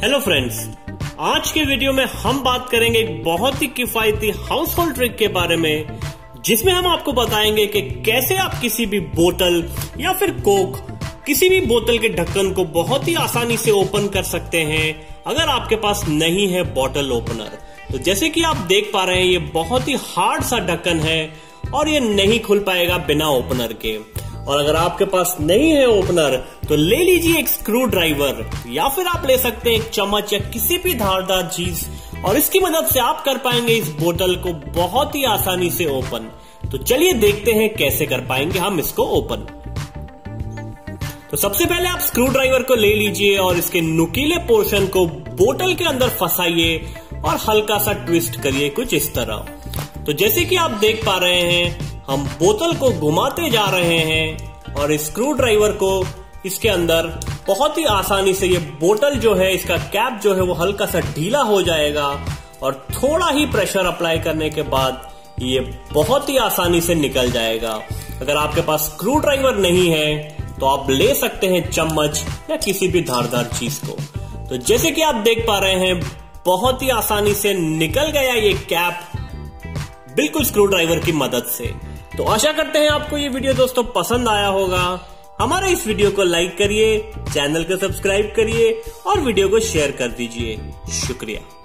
Hello friends, आज के video में हम बात करेंगे एक बहुत ही किफायती हाउस होल्ड ट्रिक के बारे में, जिसमें हम आपको बताएंगे कि कैसे आप किसी भी बोतल या फिर कोक, किसी भी बोतल के ढक्कन को बहुत ही आसानी से ओपन कर सकते हैं अगर आपके पास नहीं है बॉटल ओपनर। तो जैसे कि आप देख पा रहे हैं, ये बहुत ही हार्ड सा ढक्कन है और ये नहीं खुल पाएगा बिना ओपनर के। और अगर आपके पास नहीं है ओपनर तो ले लीजिए एक स्क्रू ड्राइवर या फिर आप ले सकते हैं एक चम्मच या किसी भी धारदार चीज, और इसकी मदद से आप कर पाएंगे इस बोतल को बहुत ही आसानी से ओपन। तो चलिए देखते हैं कैसे कर पाएंगे हम इसको ओपन। तो सबसे पहले आप स्क्रू ड्राइवर को ले लीजिए और इसके नुकीले पोर्शन को बोतल के अंदर फंसाइए और हल्का सा ट्विस्ट करिए कुछ इस तरह। तो जैसे कि आप देख पा रहे हैं, हम बोतल को घुमाते जा रहे हैं और इस स्क्रू ड्राइवर को इसके अंदर बहुत ही आसानी से, ये बोतल जो है, इसका कैप जो है वो हल्का सा ढीला हो जाएगा और थोड़ा ही प्रेशर अप्लाई करने के बाद ये बहुत ही आसानी से निकल जाएगा। अगर आपके पास स्क्रू ड्राइवर नहीं है तो आप ले सकते हैं चम्मच या किसी भी धारदार चीज को। तो जैसे कि आप देख पा रहे हैं, बहुत ही आसानी से निकल गया ये कैप बिल्कुल स्क्रू ड्राइवर की मदद से। तो आशा करते हैं आपको ये वीडियो दोस्तों पसंद आया होगा। हमारे इस वीडियो को लाइक करिए, चैनल को सब्सक्राइब करिए और वीडियो को शेयर कर दीजिए। शुक्रिया।